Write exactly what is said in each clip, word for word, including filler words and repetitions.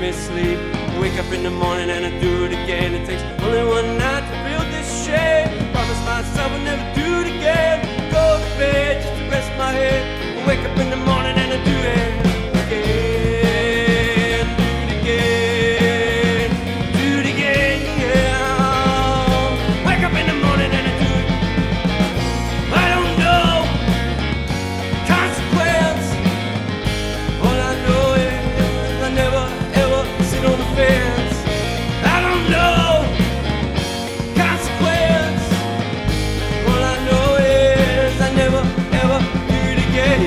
me sleep. I wake up in the morning and I do it again. It takes only one night to feel this shame. Promise myself I'll never do it again. Go to bed just to rest my head. I wake up in the morning and I do it again. Do it again. Do it again, yeah. Wake up in the morning and I do it. I don't know consequence. All I know is I never ever sit on the fence. I don't know consequence. All I know is I never ever do it again.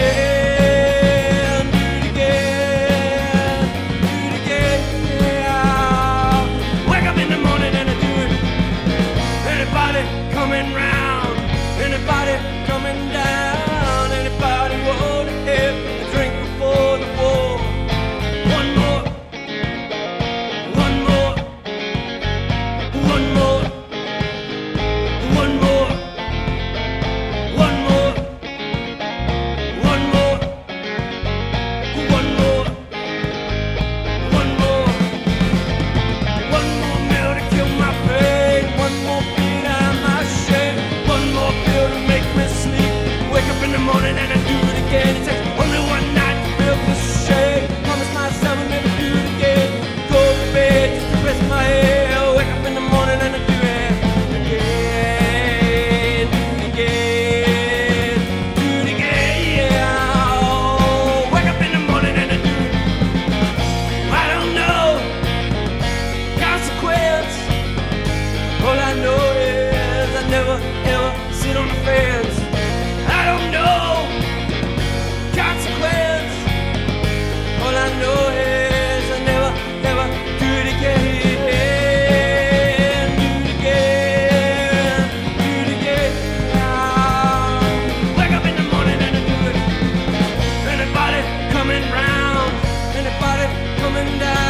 Do it again. Do it again. Yeah. Wake up in the morning and I do it. Anybody coming round? Anybody coming down? Anybody want to have a drink before the war? One more. One more. One more. One more. One more. One more. One more. One more. One more meal to kill my pain. One more beat out of my shame. One more pill to make me sleep. Wake up in the morning and I do it again. It takes only one night to feel the shame. Promise myself I'll never do it again. Go to bed just to rest my head. Wake up in the morning and I do it again. Do it again. Do it again, yeah. Wake up in the morning and I do it. I don't know consequence. All I know is I never ever sit on the fence. I don't know consequence. All I know is I never ever do it again. Do it again. Do it again. Wake up in the morning and I do it. Anybody coming round? Anybody coming down?